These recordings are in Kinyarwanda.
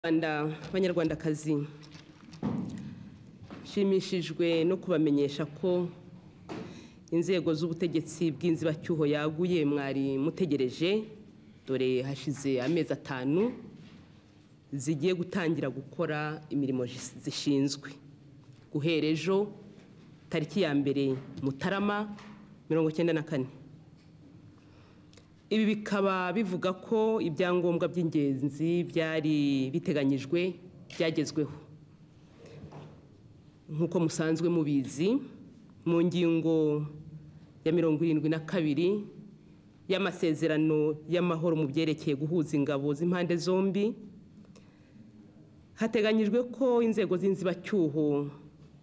Banyarwandakazi, nshimishijwe no kubamenyesha ko inzego z'ubutegetsi bw'inzibacyuho yaguye mwari mutegereje, dore hashize amezi 5 zigiye gutangira gukora imirimo zishinzwe. Guhera ejo tariki ya mbere Mutarama 1994. Ibi bikaba bivuga ko ibyangombwa by'ingenzi byari biteganyijwe byagezweho. Nkuko musanzwe mubizi, mu ngingo ya 72 y'amasezerano y'amahoro mu byerekeye guhuza ingabo z'impande zombi, hateganyijwe ko inzego z'inzibacyuho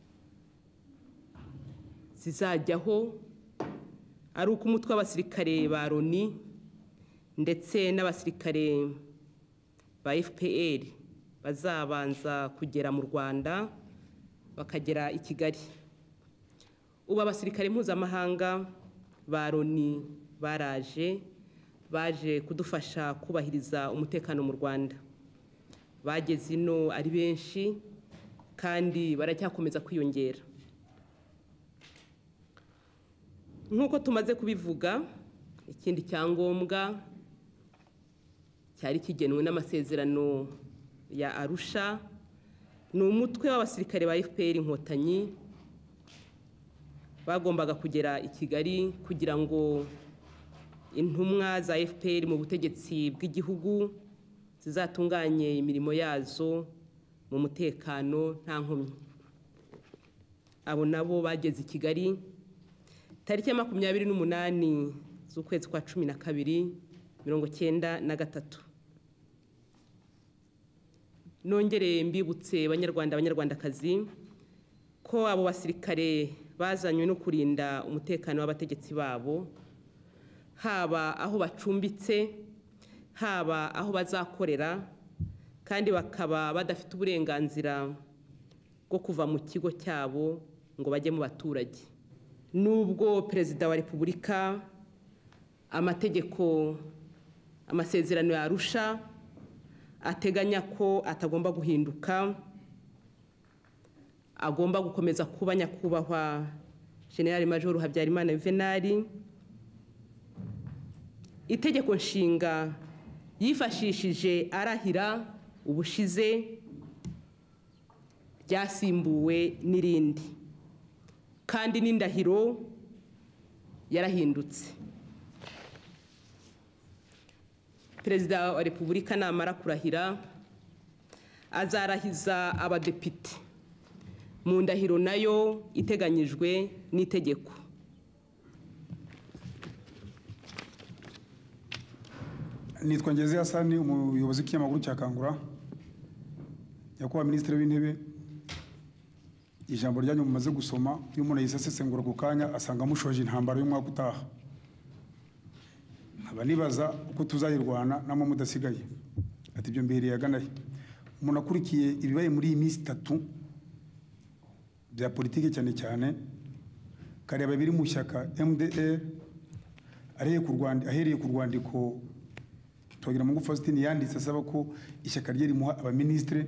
zizajyaho ari uko umutwe w'abasirikare ba Loni ndetse n'abasirikare ba FPR bazabanza kugera mu Rwanda bakagera i Kigali. Ubu abasirikare mpuzamahanga ba Loni baje kudufasha kubahiriza umutekano mu Rwanda. Bageze ino ari benshi kandi baracyakomeza kwiyongera. Nkuko tumaze kubivuga, ikindi cyangombwa cyari kigenwe n'amasezerano ya Arusha ni umutwe w'abasirikare ba FPR inkotanyi bagombaga kugera i Kigali kugira ngo intumwa za FPR mu butegetsi bw'igihugu zizatunganye imirimo yazo mu mutekano nta nkomyi. Abo nabo bageze i Kigali tariki ya 28 z'ukwezi kwa 12 1993. Nongere mbibutse banyarwandakazi ko abo basirikare bazanywe no kurinda umutekano w'abategetsi babo, haba aho bacumbitse, haba aho bazakorera, kandi bakaba badafite uburenganzira bwo kuva mu kigo cyabo ngo bajye mu baturage. Nubwo Perezida wa Repubulika amategeko amasezerano ya Arusha ateganya ko atagomba guhinduka, agomba gukomeza kuba nyakubahwa General Major Habyarimana Juvenal, itegeko nshinga yifashishije arahira ubushize ryasimbuwe n'irindi, kandi n'indahiro yarahindutse. Perezida wa Repubulika namara kurahira azarahiza abadepite mu ndahiro nayo iteganyijwe n'itegeko. Nitwa Ngeze Hasani, umuyobozi w'ikinyamakuru cya Kangura. Nyakubahwa Ministre w'Intebe, ijambo ryanyu mumaze gusoma iyo umuntu yisesengura ku kanya asanga mushoje intambara y'umwaka utaha. Abanibaza uko tuzayirwana namwe mudasigaye. Ati byo mbere yaganaye. Umuntu akurikiye ibibaye muri iyi minsi 3 bya politike cyane cyane, kareba biri mu ishyaka MDR ahereye ku rwandiko Twagira Mungu Faustin yanditse asaba ko ishyaka rye rimuha abaministre.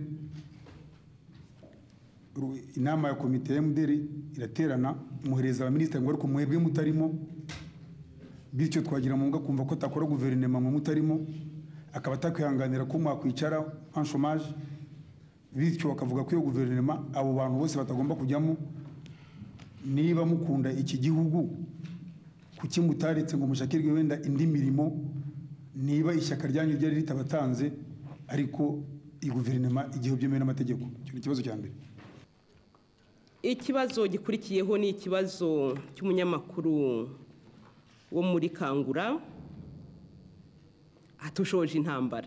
Inama ya komite ya MDR iraterana muhereza abaministre ngo ariko mwebwe mutarimo, bityo Twagira Mungu kumva ko takora guverinema mu mutarimo, akaba takwihanganira ko mwakwicara en chômage, bityo bakavuga ko iyo guverinema abo bantu bose batagomba kujyamo. Niba mukunda iki gihugu kuki mutaretse ngo mushakirwe wenda indi mirimo, niba ishyaka ryanyu ryari ritabatanze ariko iyi guverinema igihe byemewe n'amategeko. Cyo ni kibazo cya mbere. Ikibazo gikurikiyeho ni ikibazo cy'umunyamakuru wo muri Kangura atushoje intambara.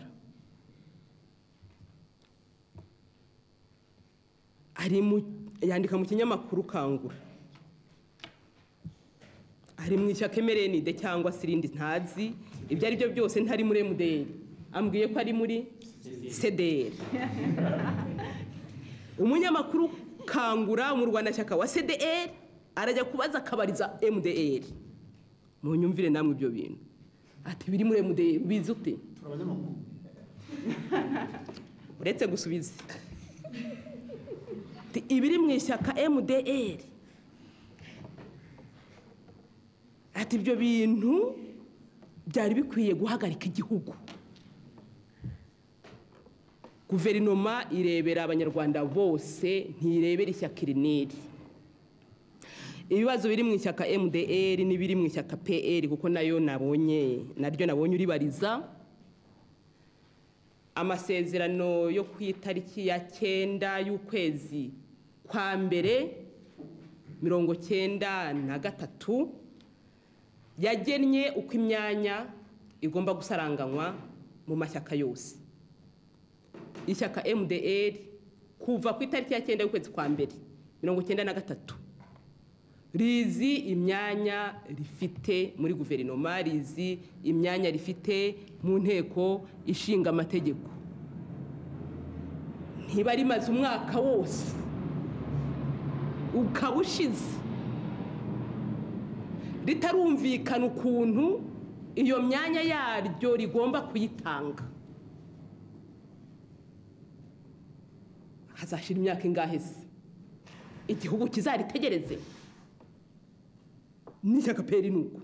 Yandika mu kinyamakuru Kangura, ari mu ishyaka MRND cyangwa sirindi ntazi, ibyo ari byo byose ntari muri MDR, ambwiye ko ari muri CDR. Umunyamakuru Kangura mu Rwanda cyaka wa CDR arajya kubaza akabariza MDR. Mu nyumvire namwe ibyo bintu. Ati biri muri MDR bizi ute? uretse gusubiza ibiri mu ishyaka MDR ati ibyo bintu byari bikwiye guhagarika igihugu. Guverinoma irebera abanyarwanda bose, ntirebera ishyaka irineri. Ibibazo biri mu ishyaka MDR n'ibiri mu ishyaka PR kuko naryo nabonye uribariza. Amasezerano yo ku itariki ya 9 y'ukwezi kwa Mbere 1993 yagennye uko imyanya igomba gusaranganywa mu mashyaka yose. Ishyaka MDR kuva ku itariki ya 9 y'ukwezi kwa Mbere 1993 rizi imyanya rifite muri guverinoma, rizi imyanya rifite mu nteko ishinga amategeko. Ntiba rimaze umwaka wose ukabushize ritarumvikana ukuntu iyo myanya yaryo rigomba kuyitanga. Hazashira imyaka ingahe se igihugu kizaritegereze? N'ishyaka PR nuko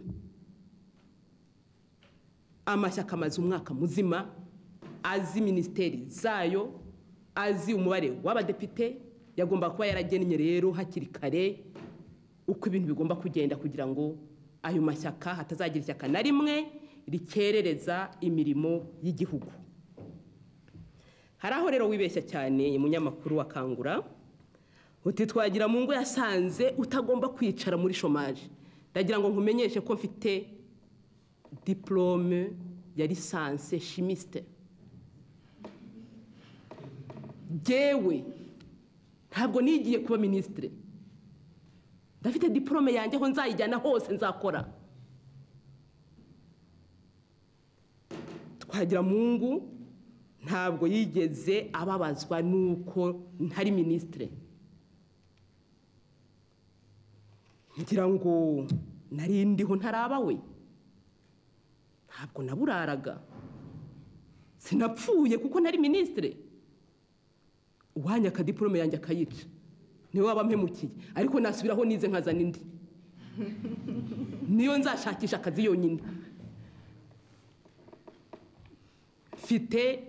amashyaka amaze umwaka muzima azi ministeri zayo, azi umubare w'abadepite, yagomba kuba yaragennye rero hakiri kare uko ibintu bigomba kugenda kugira ngo ayo mashyaka hatazagira ishyaka na rimwe rikerereza imirimo y'igihugu. Hari aho rero wibeshya cyane umunyamakuru wa Kangura uti twagira mu ngo yasanze utagomba kwicara muri chômage. Ndagira ngo nkumenyeshe ko mfite diplôme ya licence chimiste. Jewe ntabwo nigiye kuba ministre, ndafite diplôme yanjye ho nzayijyana hose nzakora. Twagira Mungu ntabwo yigeze ababazwa nuko ntari ministre. Ngira ngo narindiho ntarabawe, ntabwo naburaraga, sinapfuye kuko ntari ministre. Uwanya akadiplome yanjye akayica niwe waba mpemukiye, ariko nasubiraho nize nkazana indi niyo nzashakisha akazi yonyine. Mfite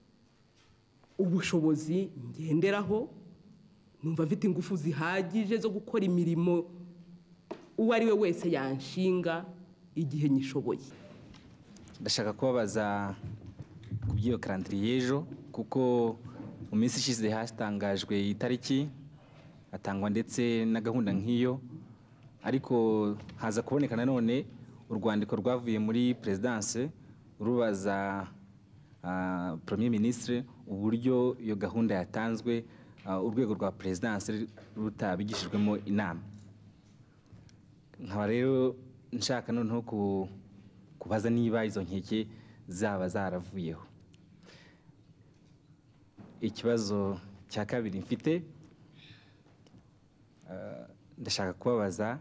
ubushobozi ngenderaho, numva mfite ingufu zihagije zo gukora imirimo uwo ari we wese yanshinga igihe nyishoboye. Ndashaka kubabaza ku by'iyo calendrier y'ejo, kuko mu minsi ishize hatangajwe itariki, atangwa ndetse na gahunda nk'iyo, ariko haza kuboneka nanone urwandiko rwavuye muri presidence rubaza Premier Ministre uburyo iyo gahunda yatanzwe, urwego rwa presidence rutabigishijwemo inama. Nkaba rero nshaka noneho kubaza niba izo nkeke zaba zaravuyeho. Ikibazo cya kabiri mfite, ndashaka kubabaza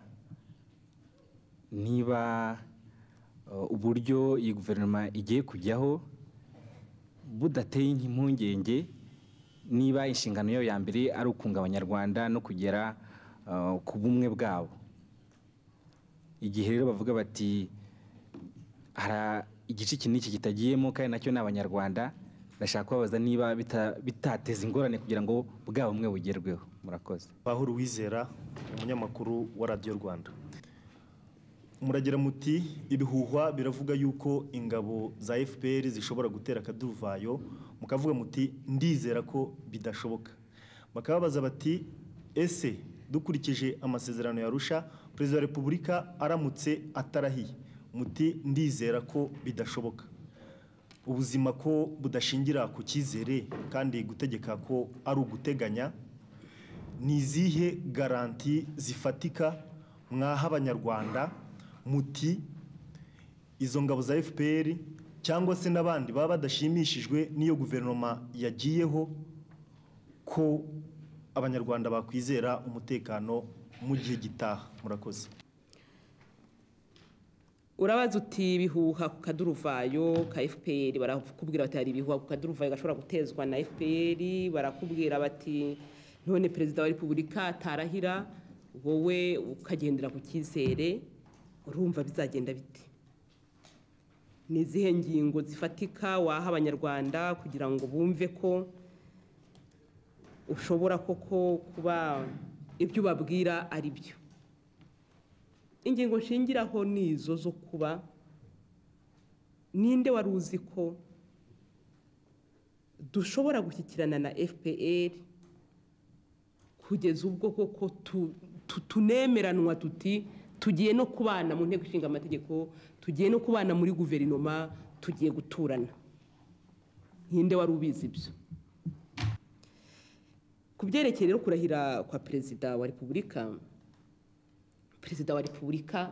niba uburyo iyi guverinoma igiye kujyaho budateye impungenge, niba inshingano yayo ya mbere ari ukunga abanyarwanda no kugera ku bumwe bwabo. Igihe rero bavuga bati hari igice iki n'iki kitagiyemo kandi nacyo ni abanyarwanda, ndashaka kubabaza niba bitateza ingorane kugira ngo bwa bumwe bugerweho. Murakoze. Pahuro Wizera, umunyamakuru wa Radio Rwanda. Muragira muti ibihuhwa biravuga yuko ingabo za FPR zishobora gutera akaduruvayo, mukavuga muti ndizera ko bidashoboka. Bakababaza bati ese dukurikije amasezerano ya Arusha, Perezida wa Repubulika aramutse atarahiye, muti ndizera ko bidashoboka. Ubuzima ko budashingira ku cyizere kandi gutegeka ko ari uguteganya, ni izihe garanti zifatika mwaha abanyarwanda muti izo ngabo za FPR cyangwa se n'abandi baba badashimishijwe n'iyo guverinoma yagiyeho ko abanyarwanda bakwizera umutekano mu gihe gitaha? Murakoze. urabaza uti ibihuha ku kaduruvayo ka FPR, barakubwira bati hari ibihuha ku kaduruvayo gashobora gutezwa na FPR, barakubwira bati none perezida wa repubulika atarahira wowe ukagendera ku cyizere, urumva bizagenda bite? Ni izihe ngingo zifatika waha abanyarwanda kugira ngo bumve ko ushobora koko kuba ibyo ubabwira ari byo? Ingingo nshingiraho ni izo zo kuba ninde wari uzi ko dushobora gushyikirana na FPR kugeza ubwo koko tunemeranwa tuti tugiye no kubana mu nteko ishinga amategeko, tugiye no kubana muri guverinoma, tugiye guturana. Ninde wari ubizi ibyo? Ku byerekeye rero kurahira kwa perezida wa repubulika, perezida wa repubulika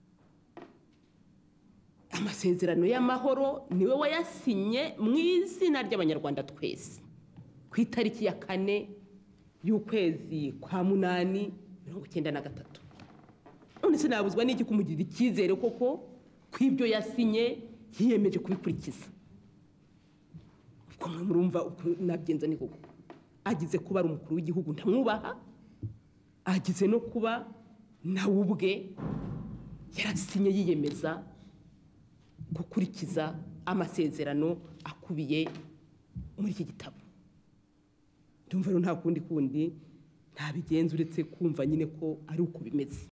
amasezerano y'amahoro niwe wayasinye mu izina ry'abanyarwanda twese ku itariki ya 4 y'ukwezi kwa 8 1993. None se nabuzwa n'iki kumugirira icyizere koko kw'ibyo yasinye yiyemeje kubikurikiza? Uko murumva uko nabyenza ni koko agize kuba ari umukuru w'igihugu ntamwubaha, agize no kuba nawe ubwe yarasinye yiyemeza gukurikiza amasezerano akubiye muri iki gitabo. Ndumva nta kundi ntabigenza uretse kumva nyine ko ari uko bimeze.